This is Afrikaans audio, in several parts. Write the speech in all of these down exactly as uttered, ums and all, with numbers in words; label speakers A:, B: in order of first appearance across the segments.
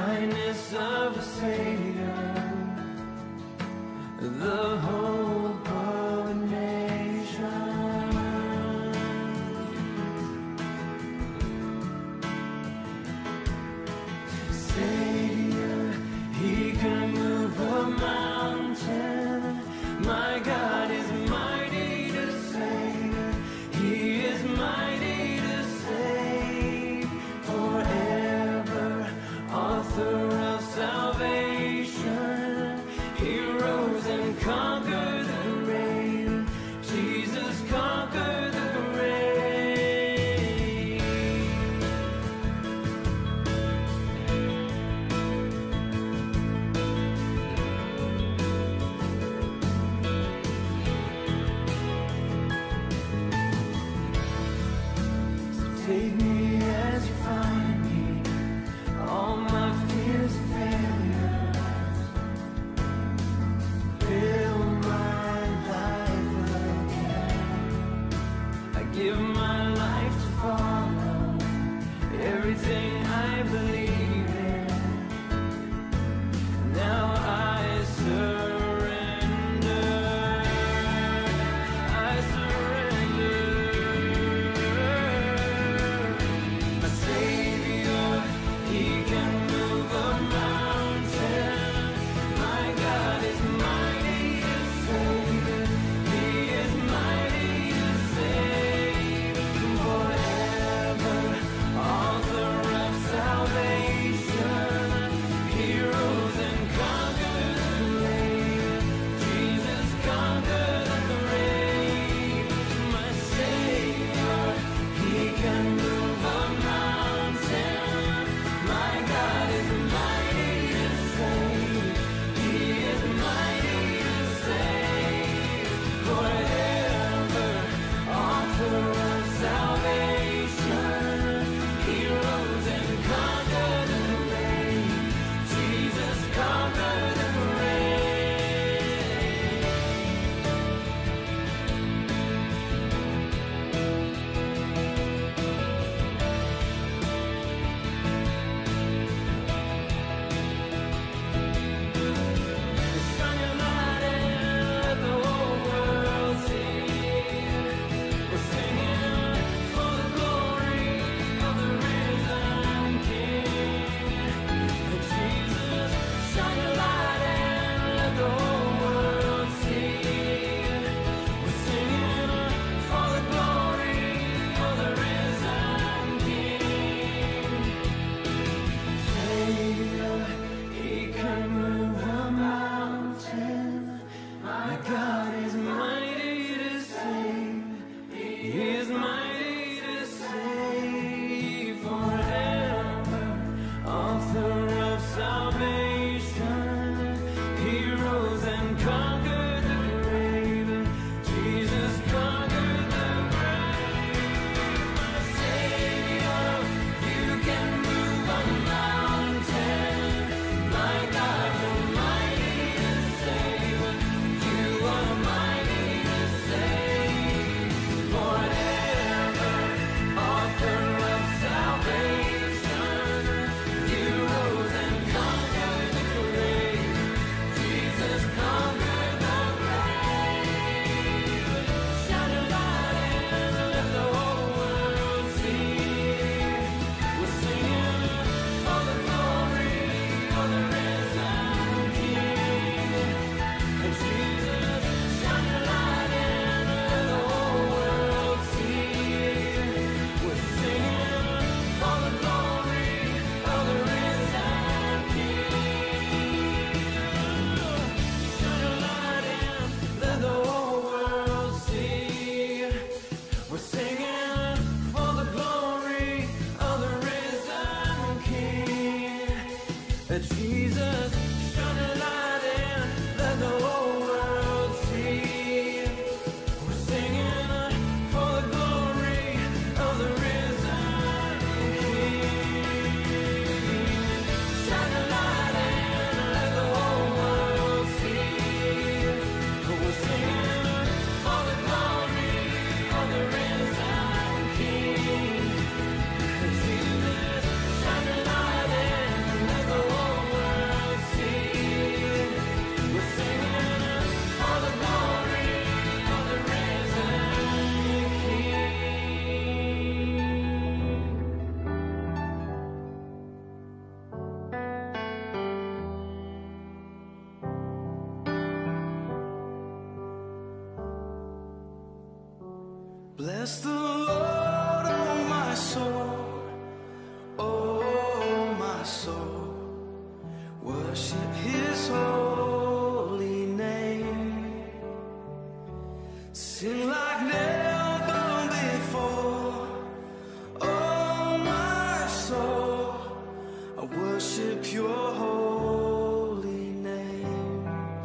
A: kindness of a Savior, the hope of a nation. Savior, He can move a mountain. My God is mighty to save. He is mighty to save forever. Author of salvation, He rose and conquered the grave. Jesus conquered the grave. So take me as you find me, all my fears and failures. Fill my life again. I give my life to follow everything I believe in. Now I surrender. I surrender. My Savior, He can move a mountain. My God is mighty to save. He is mighty to save forever. Author of salvation, He rose and conquered the grave. Jesus conquered the grave. My Savior, He can move a mountain. My God is mighty to save. He is mighty to save forever. Author of salvation, He rose and conquered the grave. Jesus conquered the grave. Shine your light and let the whole world see. We're singing for the glory of the risen King. Jesus, shine your light and let the whole world see. We're singing for the glory of the risen King. Savior, He can move a mountain. My God is mighty to save. He is mighty to save forever. Author of salvation, He rose and conquered the grave. Jesus conquered the grave. My Savior, You can move a mountain. My God, You're mighty to save. You are mighty to save forever. Author of salvation, You rose and conquered the grave. Jesus conquered the grave. Shine your light and let the whole world see. We're singing for the glory of the risen King. And Jesus, shine your light and let the whole world see. We're singing for the glory of the risen King. Shine your light and let the whole world see. We're singing for the glory of the risen King. That Jesus, shine your light and let the whole world see. We're singing for the glory of the risen King. Shine your light and let the whole world see. We're singing for the glory of the risen King. Jesus, shine your light and let the whole Bless the Lord, oh my soul, oh my soul, worship His holy name. Sing like never before, oh my soul, I worship Your holy name.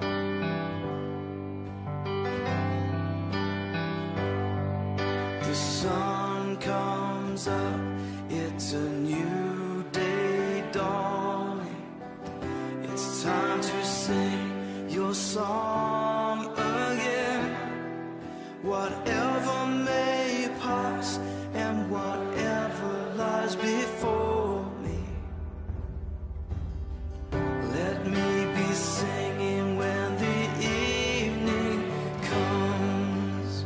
A: The sun comes up, it's a new day dawning. It's time to sing Your song again. Whatever may pass and whatever lies before me, let me be singing when the evening comes.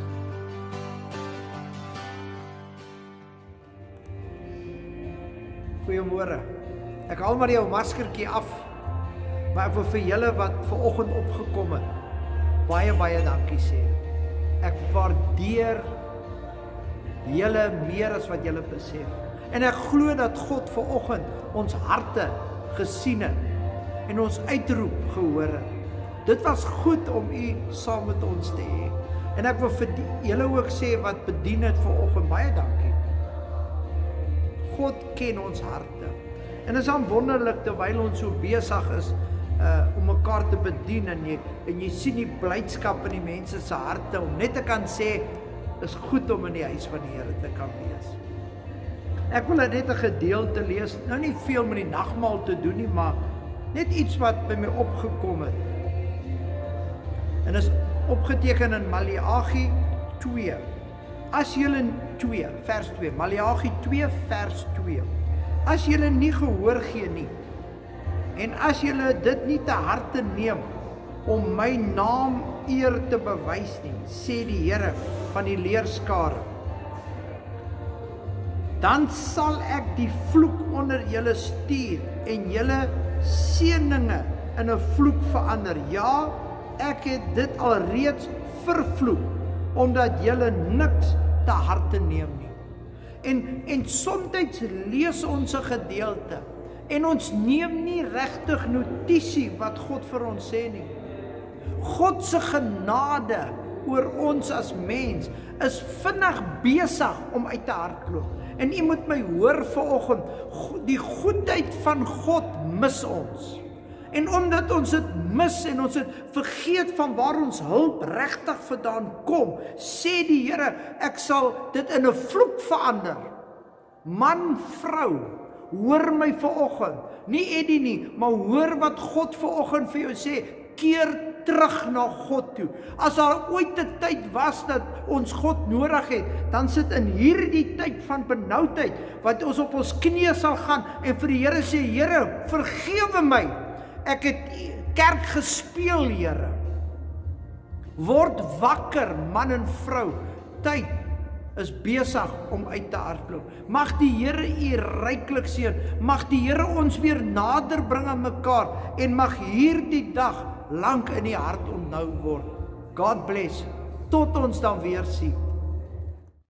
B: Goeiemôre. Ek haal maar jou maskertjie af. Maar ek wil vir julle wat vanoggend opgekom het, baie baie dankie sê. Ek waardeer julle meer as wat julle besef. En ek glo dat God vanoggend ons harte gesien het en ons uitroep gehoor het. Dit was goed om u saam met ons te hê. En ek wil vir die, julle ook sê wat bedien het vanoggend, baie dankie. God ken ons harte. En dit is dan wonderlik terwyl ons so besig is uh, om mekaar te bedien en jy, en jy sien die blydskap in die mense se harte om net te kan sê, is goed om in die huis van die Here te kan wees. Ek wil net 'n gedeelte lees, nou nie veel met die nagmaal te doen nie, maar net iets wat by my opgekom het. En is opgeteken in Maleagi twee. As julle twee, vers twee, Maleagi twee vers twee. As julle nie gehoor gee nie, en as julle dit nie te harte neem om my naam eer te bewys nie, sê die Here van die leerskare, dan sal ek die vloek onder julle stuur en julle seëninge in 'n vloek verander. Ja, ek het dit alreeds vervloek, omdat julle niks te harte neem nie. En, en soms lees ons 'n gedeelte, en ons neem nie regtig notisie wat God vir ons sê nie. God se genade oor ons as mens is vinnig besig om uit te hardloop. En u moet my hoor vanoggend, die goedheid van God mis ons. En omdat ons dit mis en ons het vergeet van waar ons hulp regtig vandaan kom, sê die Here, ek sal dit in 'n vloek verander. Man, vrou, hoor my vanoggend, nie Eddie nie, maar hoor wat God vanoggend vir jou sê, keer terug na God toe. As daar ooit 'n tyd was dat ons God nodig het, dan sit in hierdie tyd van benoudheid, wat ons op ons knieë sal gaan en vir die Here sê, Here, vergewe my, ek het kerk gespeel, Here. Word wakker, man en vrou, tyd is besig om uit te hardloop. Mag die Here u ryklik seën, mag die Here ons weer nader bring aan mekaar, en mag hierdie dag lank in die hart onthou word. God bless, tot ons dan weer sien.